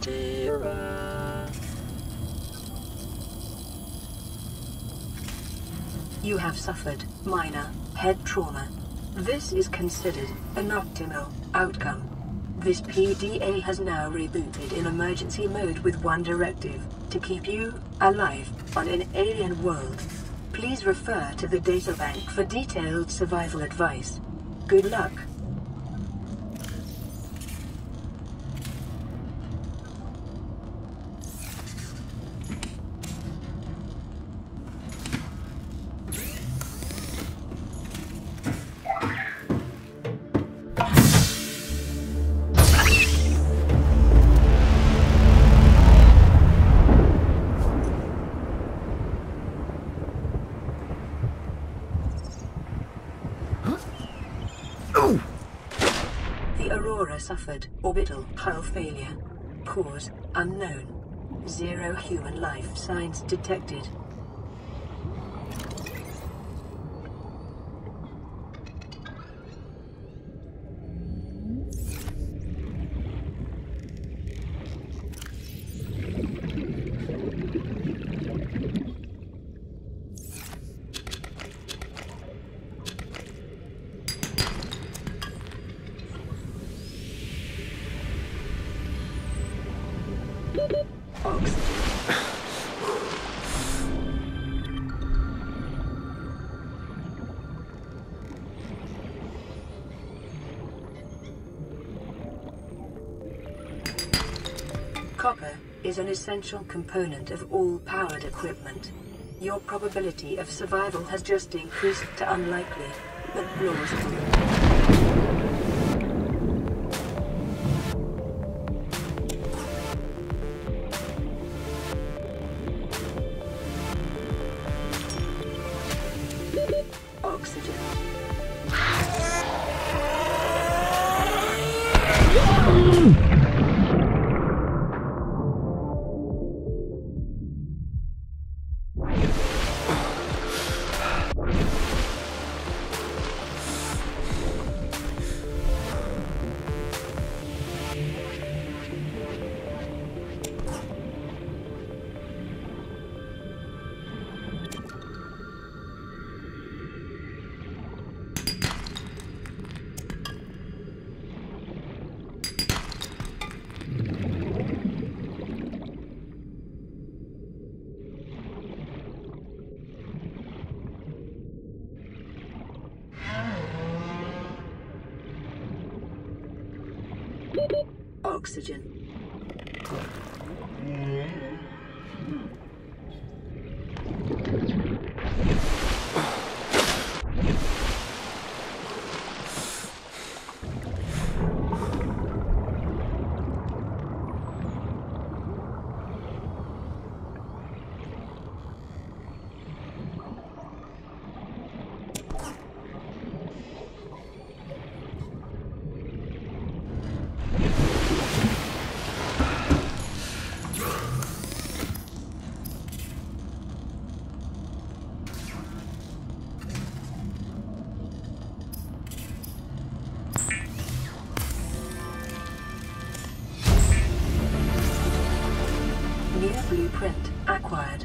You have suffered minor head trauma. This is considered an optimal outcome. This PDA has now rebooted in emergency mode with one directive: to keep you alive on an alien world. Please refer to the databank for detailed survival advice. Good luck. Suffered orbital hull failure. Cause unknown. 0 human life signs detected. Copper is an essential component of all powered equipment. Your probability of survival has just increased to unlikely, but plausible. Oxygen. Blueprint acquired.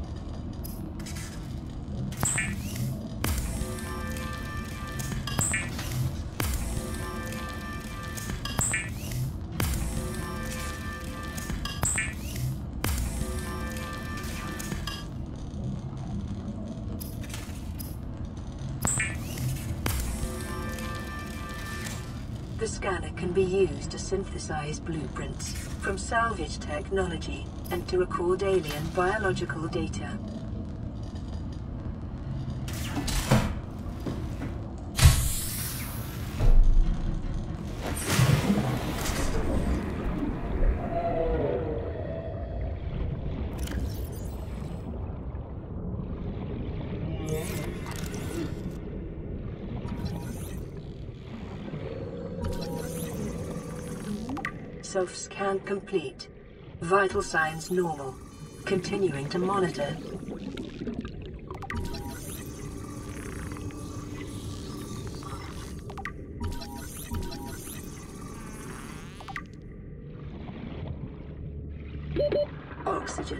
The scanner can be used to synthesize blueprints from salvage technology and to record alien biological data. Self-scan complete. Vital signs normal. Continuing to monitor. Oxygen.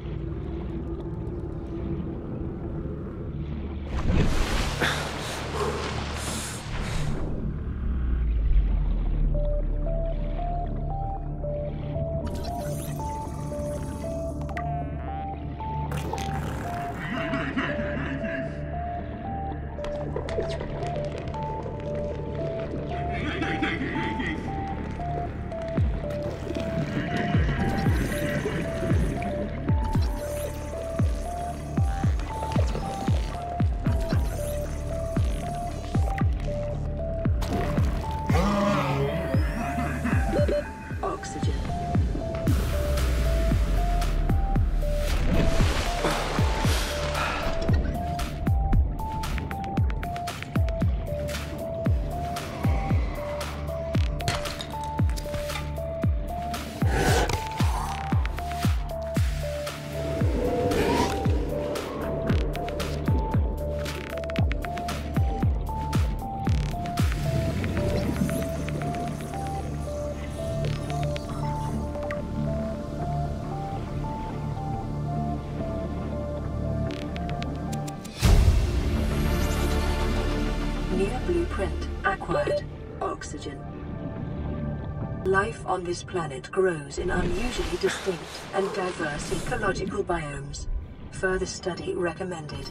Blueprint acquired. Oxygen. Life on this planet grows in unusually distinct and diverse ecological biomes. Further study recommended.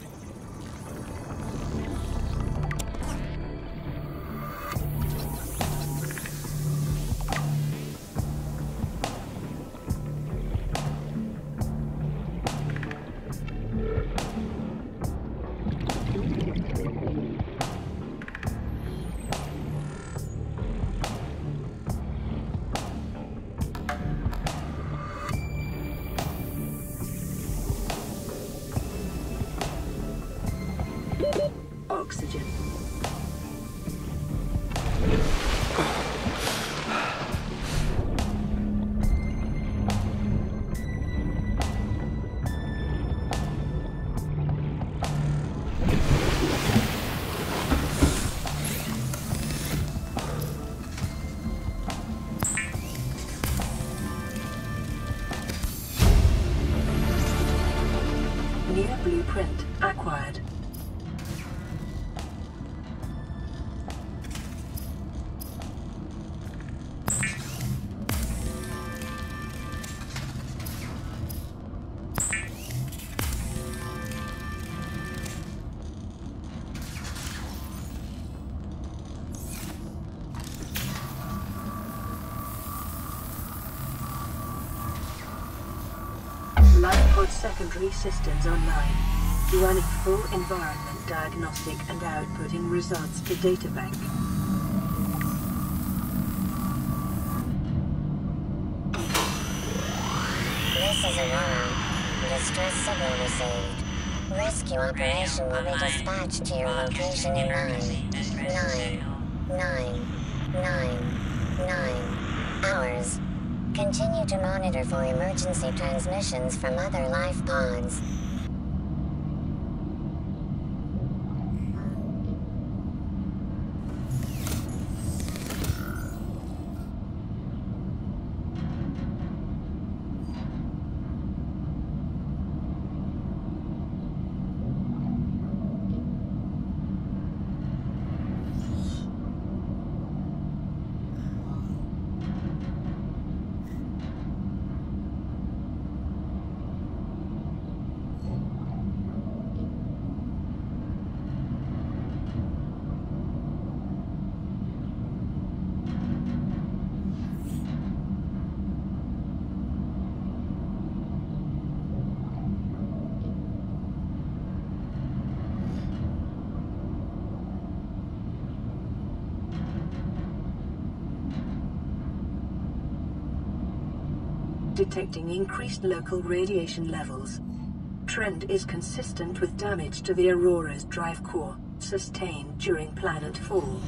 Oxygen. New blueprint acquired. Lifepod secondary systems online. Running full environment diagnostic and outputting results to databank. This is Aurora. Distress signal received. Rescue operation will be dispatched to your location in 9 hours. Continue to monitor for emergency transmissions from other life pods. Detecting increased local radiation levels. Trend is consistent with damage to the Aurora's drive core, sustained during planet fall.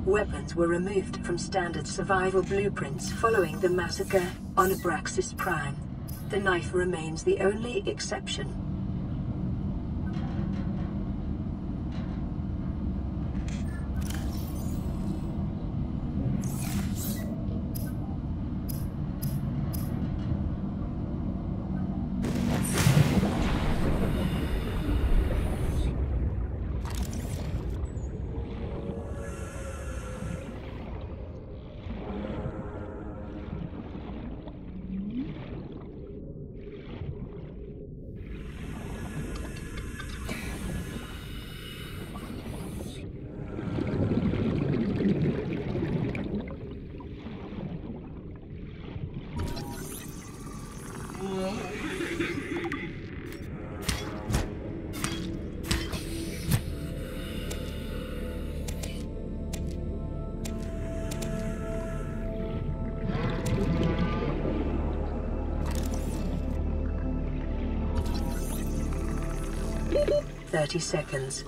Weapons were removed from standard survival blueprints following the massacre on Abraxas Prime. The knife remains the only exception. Seconds.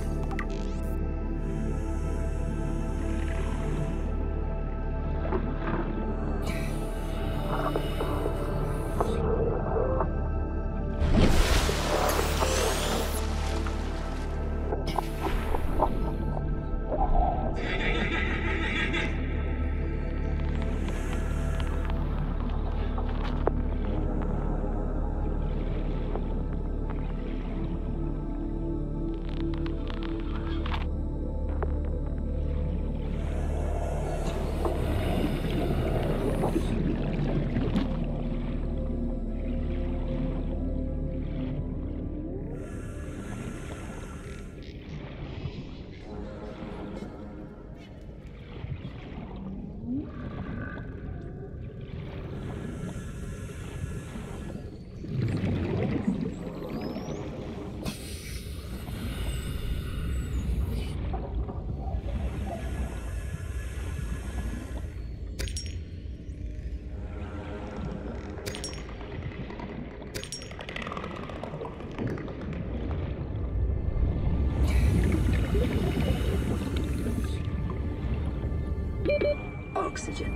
Oxygen.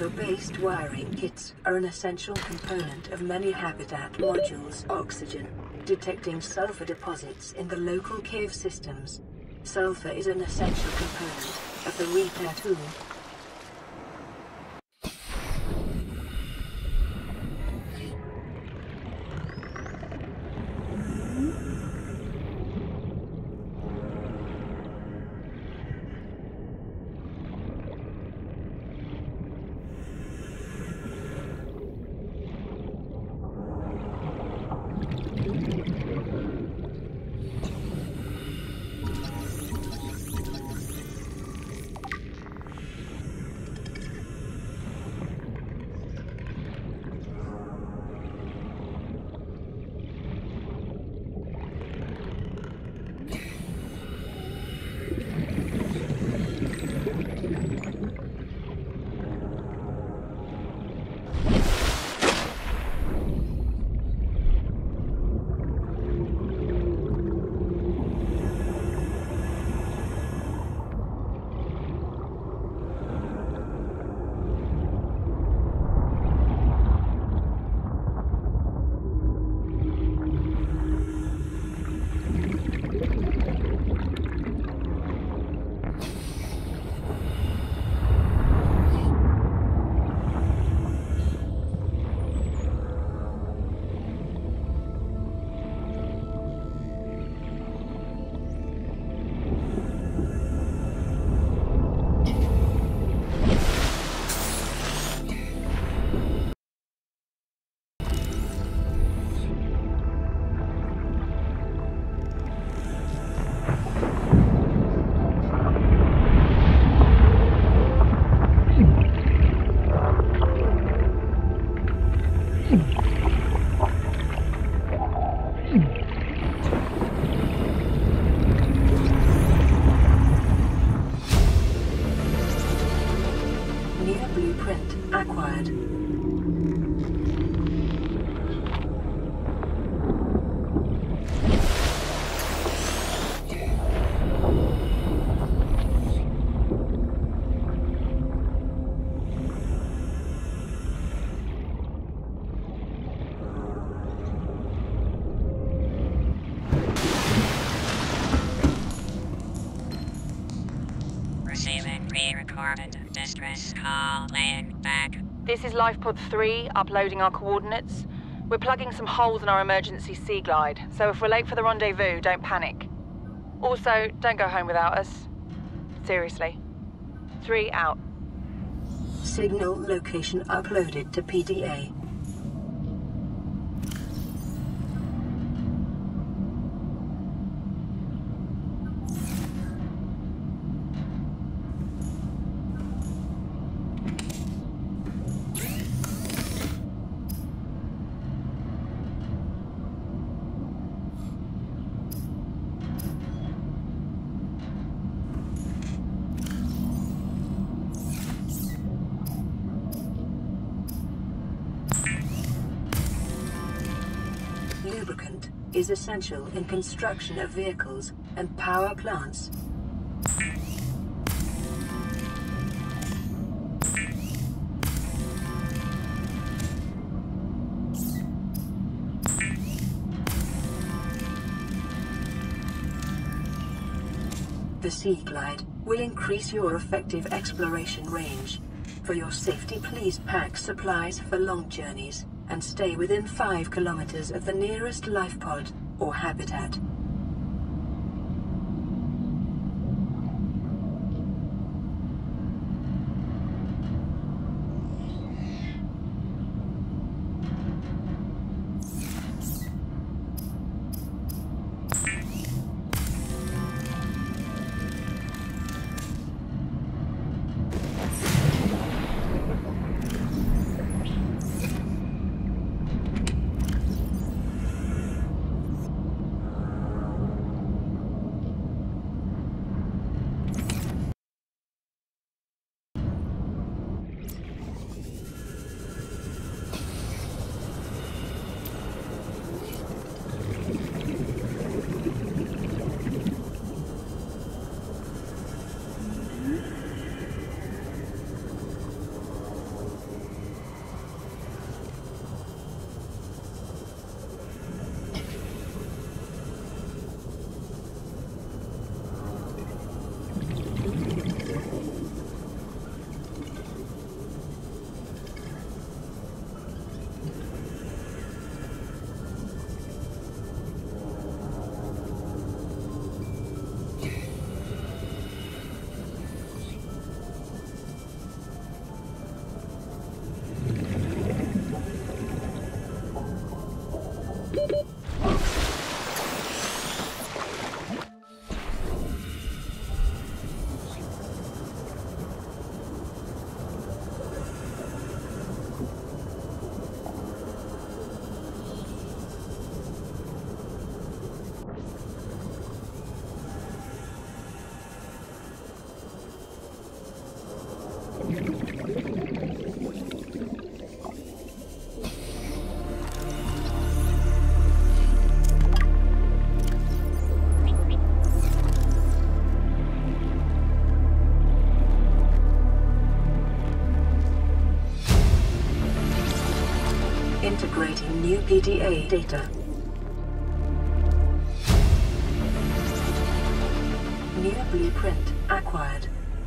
sulfur-based wiring kits are an essential component of many habitat modules. Oxygen, detecting sulfur deposits in the local cave systems. Sulfur is an essential component of the repair tool. Receiving pre-recorded distress call, laying back. This is Lifepod 3, uploading our coordinates. We're plugging some holes in our emergency sea glide, so if we're late for the rendezvous, don't panic. Also, don't go home without us. Seriously. 3 out. Signal location uploaded to PDA. Lubricant is essential in construction of vehicles and power plants. The Sea Glide will increase your effective exploration range. For your safety, please pack supplies for long journeys and stay within 5 kilometers of the nearest life pod or habitat. Integrating new PDA data. New blueprint acquired.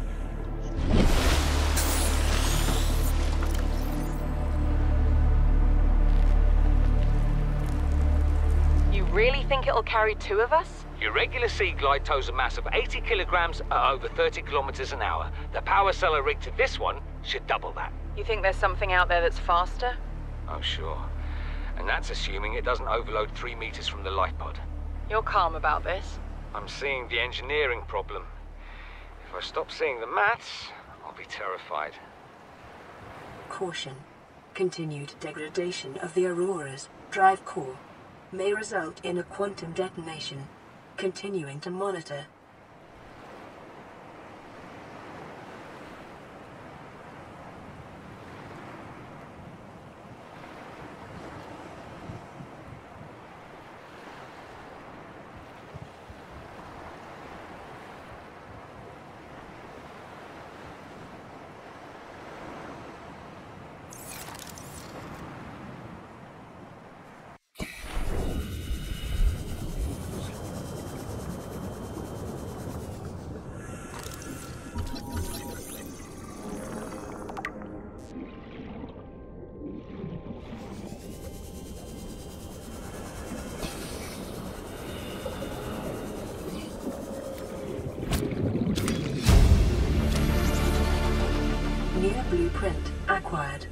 You really think it'll carry 2 of us? Your regular Sea Glide tows a mass of 80 kilograms at over 30 kilometers an hour. The power cellar rig to this one should double that. You think there's something out there that's faster? Oh, sure. And that's assuming it doesn't overload 3 meters from the life pod. You're calm about this. I'm seeing the engineering problem. If I stop seeing the maths, I'll be terrified. Caution. Continued degradation of the Aurora's drive core may result in a quantum detonation. Continuing to monitor. New blueprint acquired.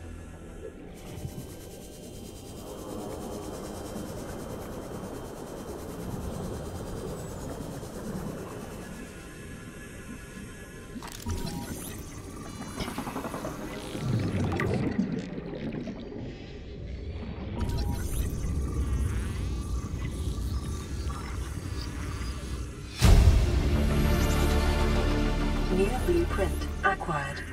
New blueprint acquired.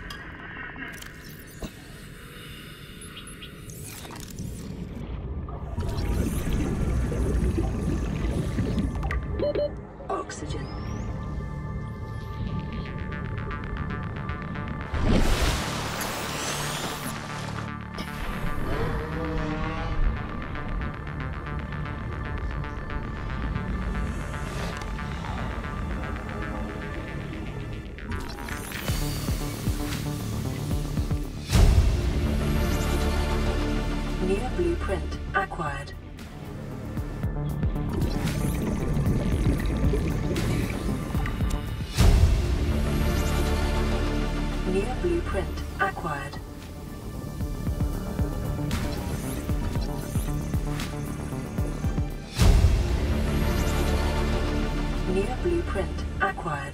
Oxygen. New blueprint acquired. New blueprint acquired. New blueprint acquired.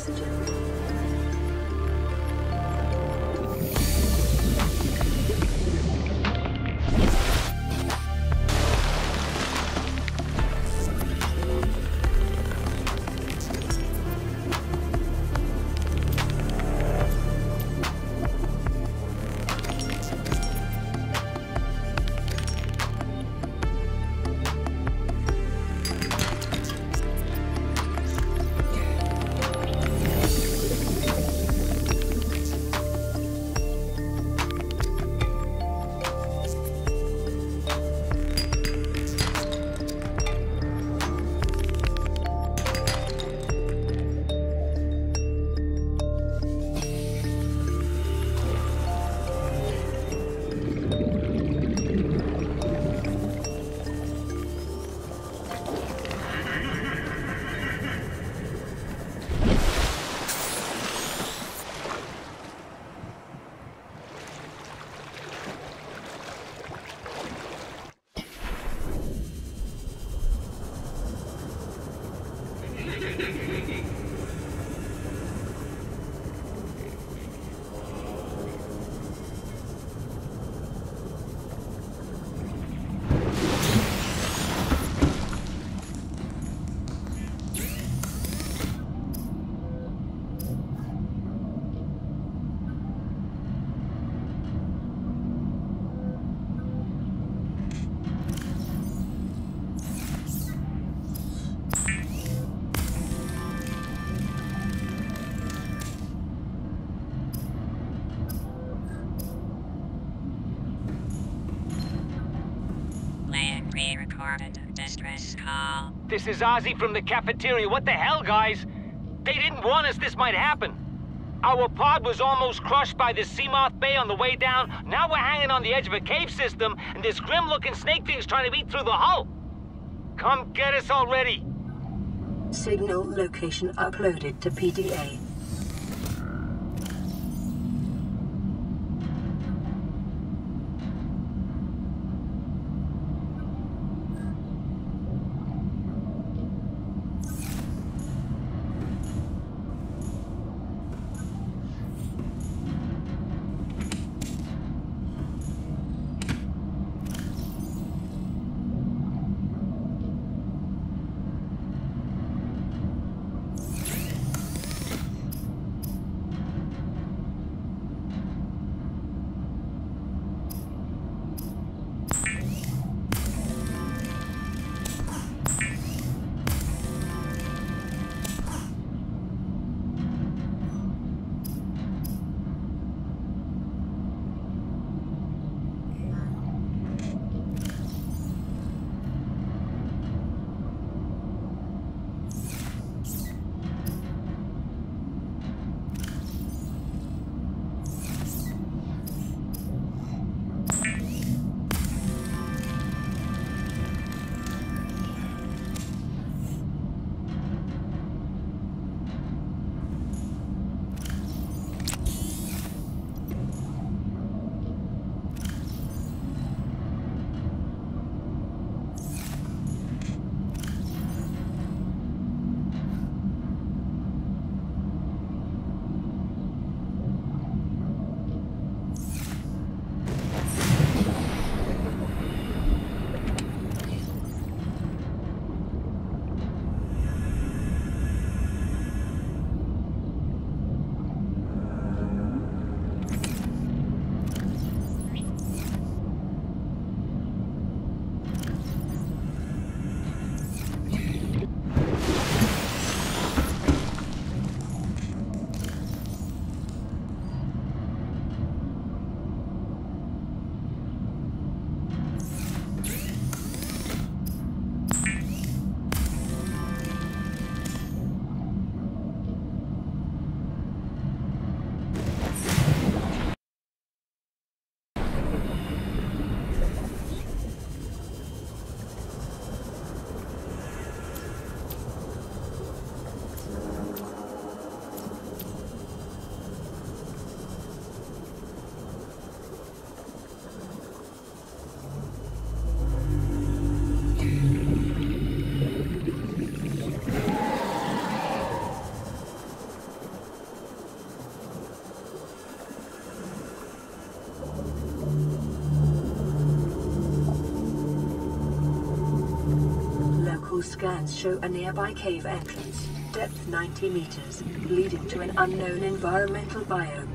oxygen. Land pre-recorded distress call. This is Ozzy from the cafeteria. What the hell, guys? They didn't warn us this might happen. Our pod was almost crushed by this Seamoth Bay on the way down. Now we're hanging on the edge of a cave system, and this grim-looking snake thing's trying to eat through the hull. Come get us already. Signal location uploaded to PDA. scans show a nearby cave entrance, depth 90 meters, leading to an unknown environmental biome.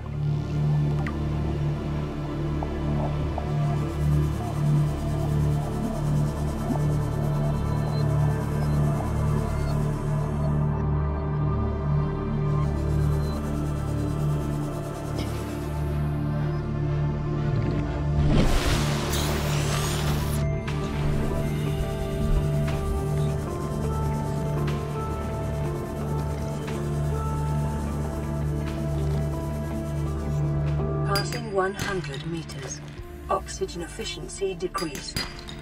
Passing 100 meters. Oxygen efficiency decreased.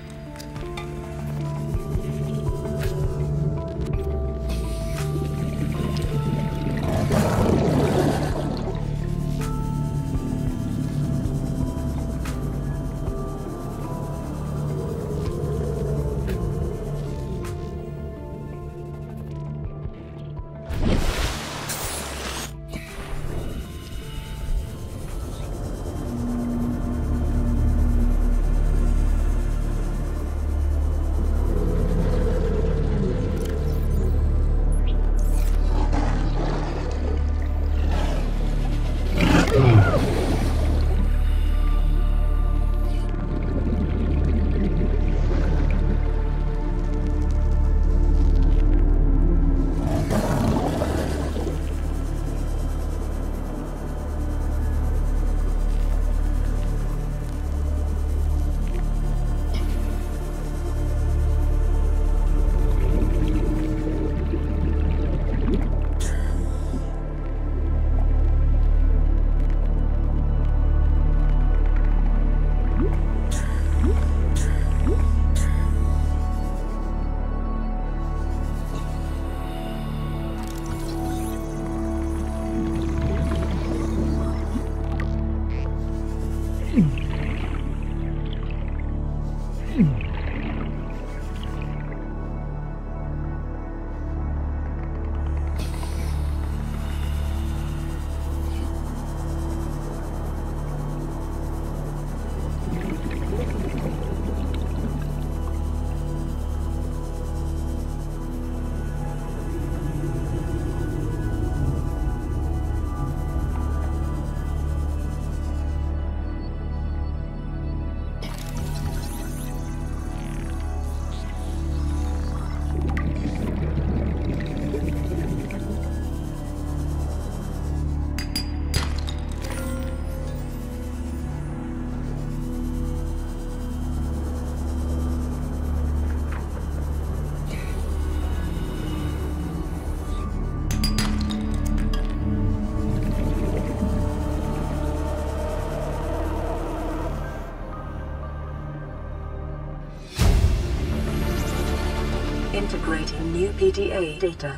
Integrating new PDA data.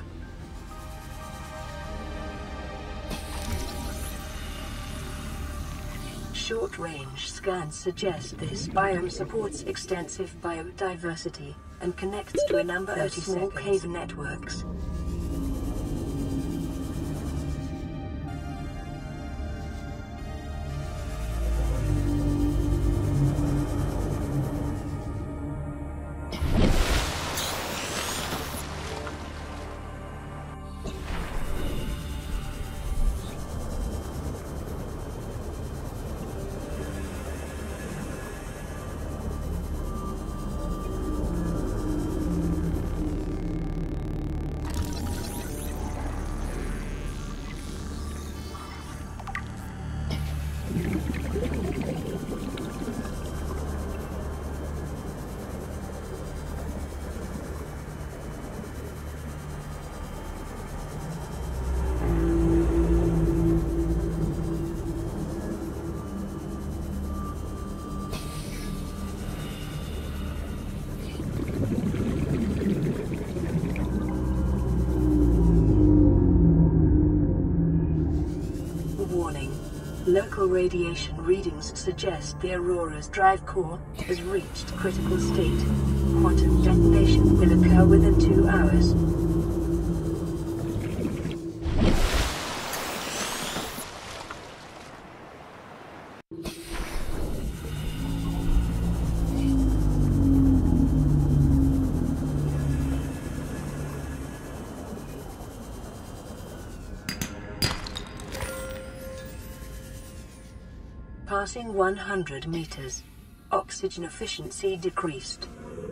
Short-range scans suggest this biome supports extensive biodiversity and connects to a number of small cave networks. Local radiation readings suggest the Aurora's drive core has reached critical state. Quantum detonation will occur within 2 hours. Passing 100 meters. Oxygen efficiency decreased.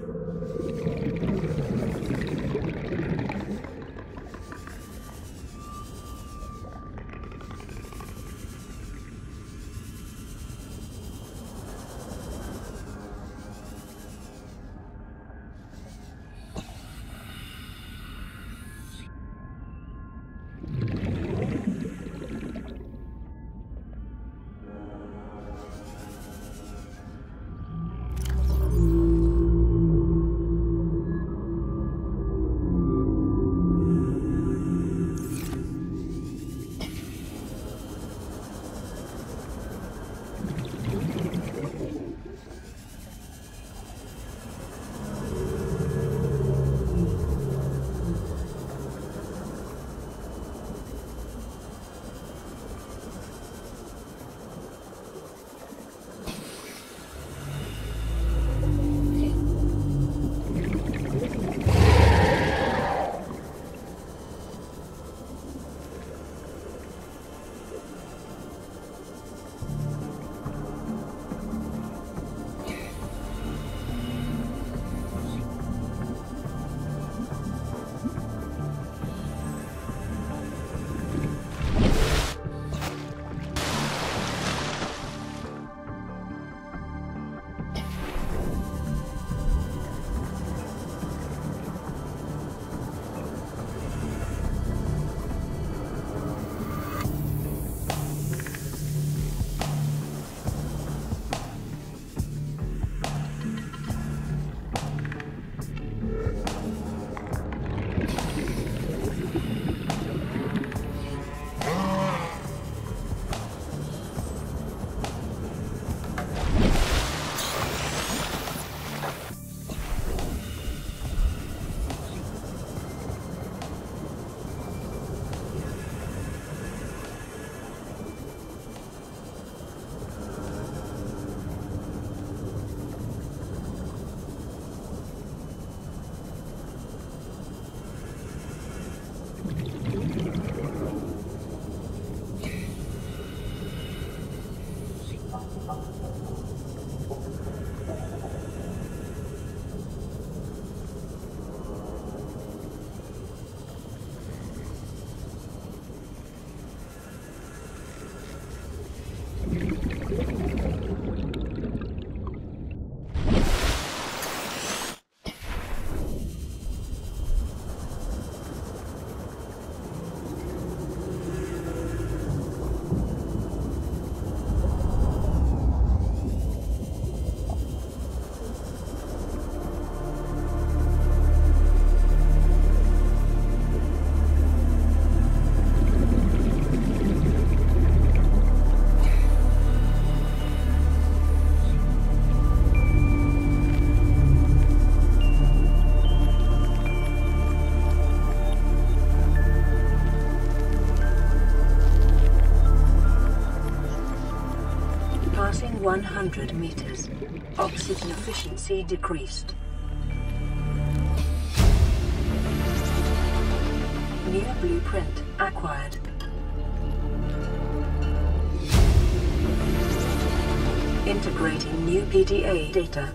Passing 100 meters. Oxygen efficiency decreased. New blueprint acquired. Integrating new PDA data.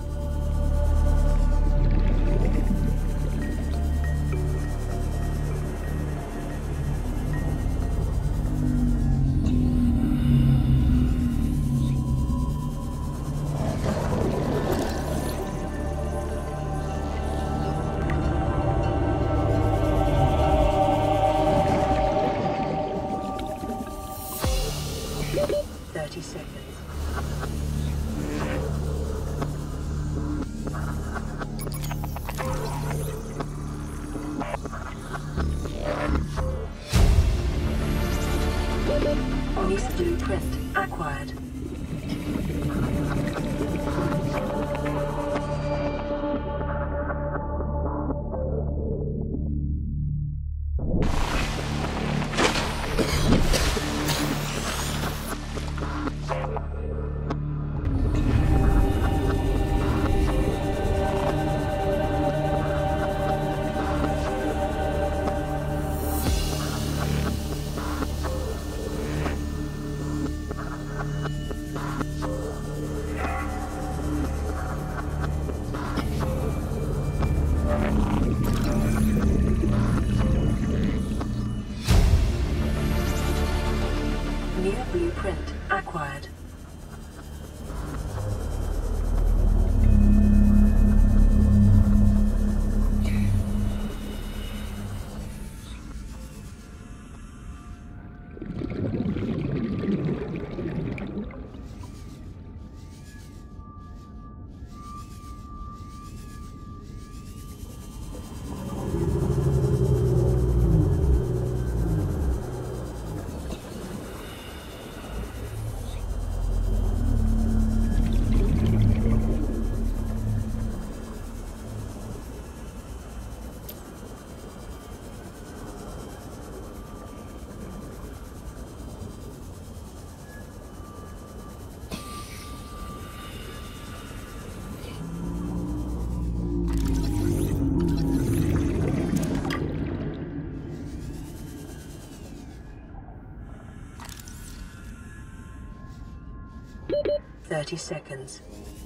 New blueprint acquired. blueprint acquired. Thirty seconds.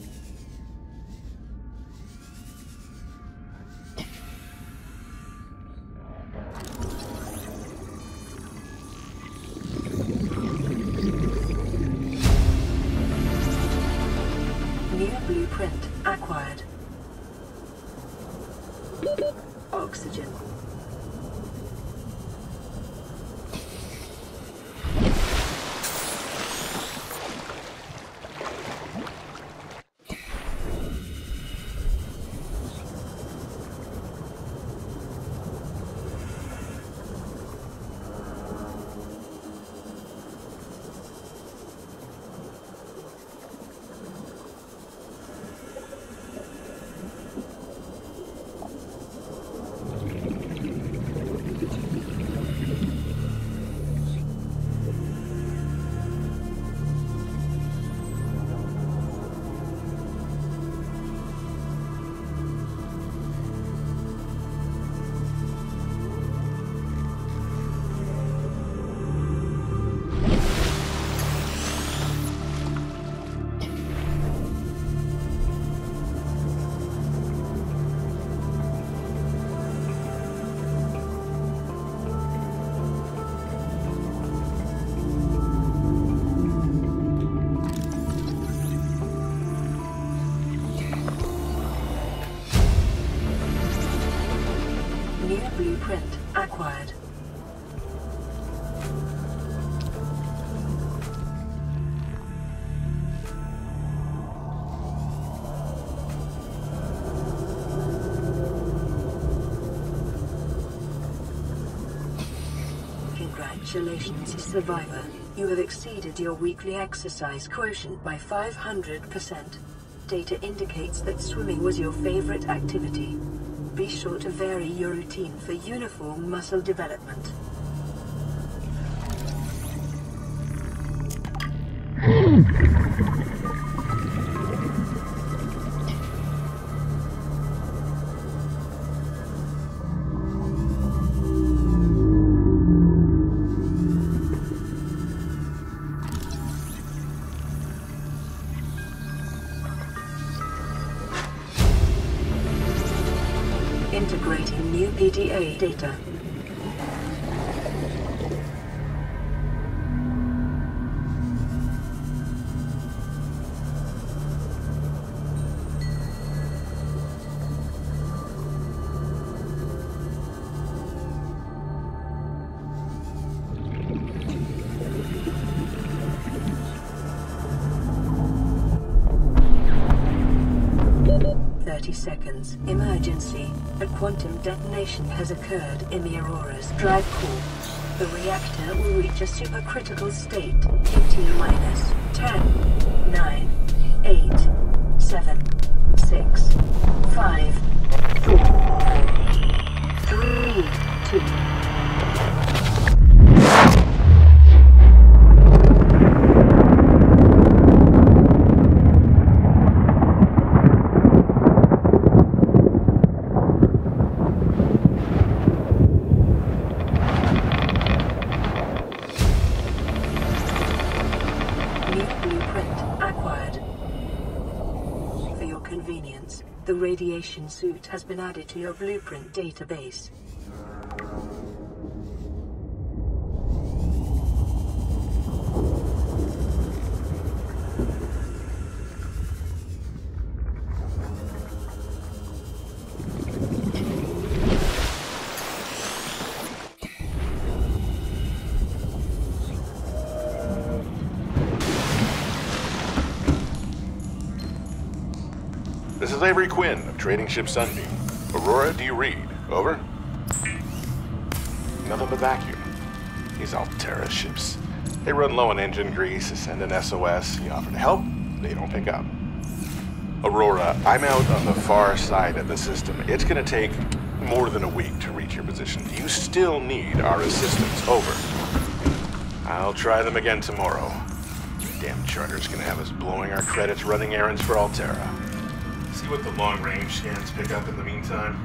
New blueprint acquired. Oxygen. New blueprint acquired. Congratulations, survivor. You have exceeded your weekly exercise quotient by 500%. Data indicates that swimming was your favorite activity. Be sure to vary your routine for uniform muscle development. Integrating new PDA data. Seconds. Emergency. A quantum detonation has occurred in the Aurora's drive core. The reactor will reach a supercritical state in T-minus 10, 9, 8, 7, 6, 5, 4, 3, 2. The radiation suit has been added to your blueprint database. This is Avery Quinn of Trading Ship Sunbeam. Aurora, do you read? Over? Nothing but vacuum. These Altera ships. They run low on engine grease, send an SOS, you offer to help, they don't pick up. Aurora, I'm out on the far side of the system. It's gonna take more than a week to reach your position. You still need our assistance. Over. I'll try them again tomorrow. Damn charter's gonna have us blowing our credits running errands for Altera. See what the long-range scans pick up in the meantime.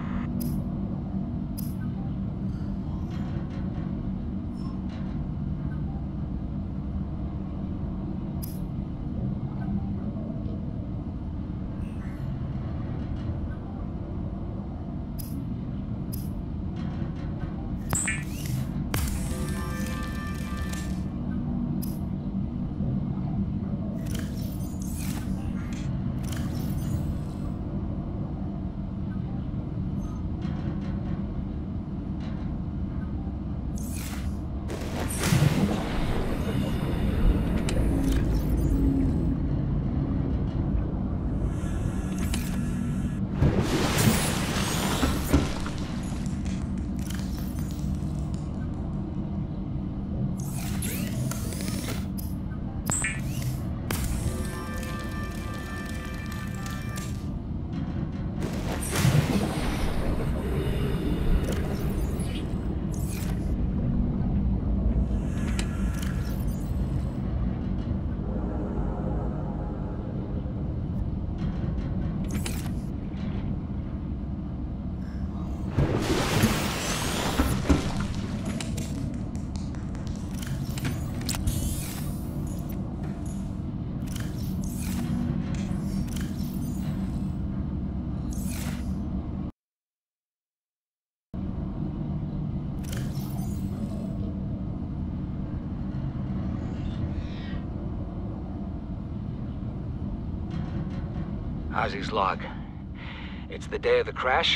Ozzy's log. It's the day of the crash.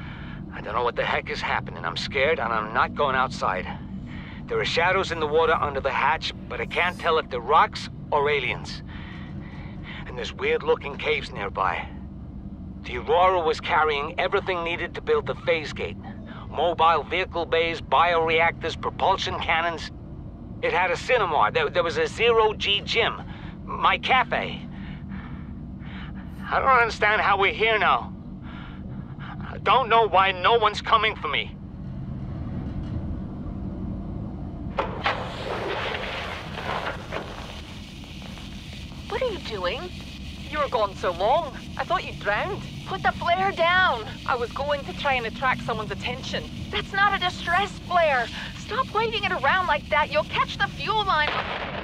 I don't know what the heck is happening. I'm scared and I'm not going outside. There are shadows in the water under the hatch, but I can't tell if they're rocks or aliens. And there's weird-looking caves nearby. The Aurora was carrying everything needed to build the phase gate. Mobile vehicle bays, bioreactors, propulsion cannons. It had a cinema. There was a zero-G gym. My cafe. I don't understand how we're here now. I don't know why no one's coming for me. What are you doing? You were gone so long. I thought you drowned. Put the flare down. I was going to try and attract someone's attention. That's not a distress flare. Stop waving it around like that. You'll catch the fuel line.